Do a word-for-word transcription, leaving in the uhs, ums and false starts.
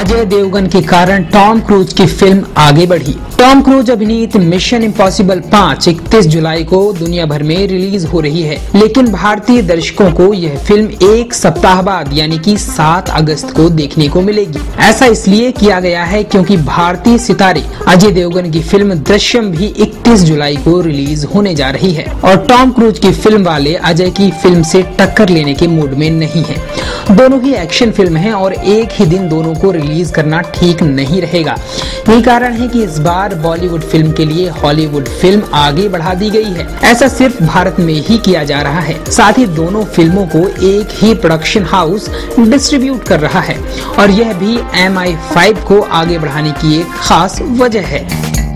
अजय देवगन के कारण Tom cruise की फिल्म आगे बढ़ी। टॉम क्रूज अभिनीत मिशन इम्पॉसिबल पाँच इकतीस जुलाई को दुनिया भर में रिलीज हो रही है, लेकिन भारतीय दर्शकों को यह फिल्म एक सप्ताह बाद यानी कि सात अगस्त को देखने को मिलेगी। ऐसा इसलिए किया गया है क्योंकि भारतीय सितारे अजय देवगन की फिल्म दृश्यम भी इकतीस जुलाई को रिलीज होने जा रही है और टॉम क्रूज की फिल्म वाले अजय की फिल्म से टक्कर लेने के मूड में नहीं है। दोनों ही एक्शन फिल्म हैं और एक ही दिन दोनों को रिलीज करना ठीक नहीं रहेगा। यही कारण है कि इस बार बॉलीवुड फिल्म के लिए हॉलीवुड फिल्म आगे बढ़ा दी गई है। ऐसा सिर्फ भारत में ही किया जा रहा है। साथ ही दोनों फिल्मों को एक ही प्रोडक्शन हाउस डिस्ट्रीब्यूट कर रहा है और यह भी एम आई फाइव को आगे बढ़ाने की एक खास वजह है।